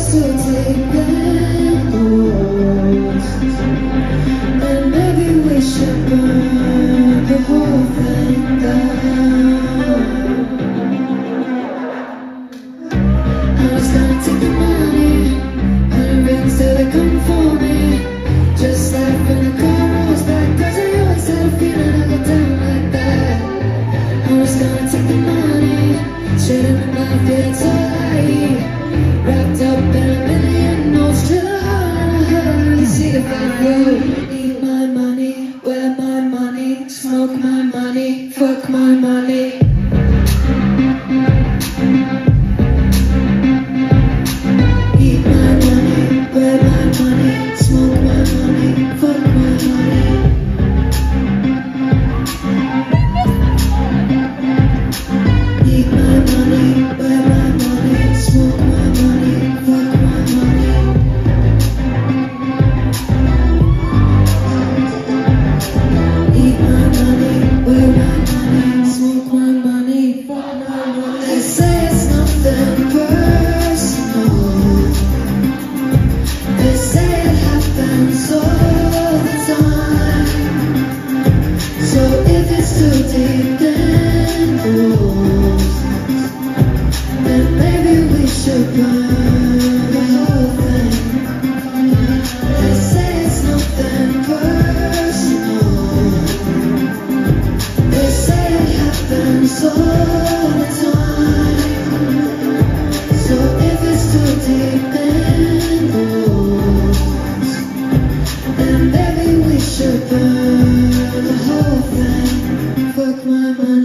too deep in goals, and maybe we should burn the whole thing down. I'm just gonna take the money, put rings till they come for me. Just like when the car rolls back, 'cause I always had a feeling I'd go down like that. I'm just gonna take the money, shit in my mouth, yeah, it's all I eat. Wrapped up in a million notes to the heart. See if I go. Eat my money, wear my money, smoke my money, fuck my money. Eat my money, wear my money, smoke my money, fuck my money. Eat my money, wear my money, smoke my money, fuck my money. Eat my money, wear my money, smoke my money, fuck my money. They say it's nothing personal. They say it happens all the time. So if it's too deep in goals, then maybe we should burn the whole thing. They say it's nothing personal. They say it happens all the time. So if it's too deep in goals, then maybe we should burn the whole thing. Fuck my money.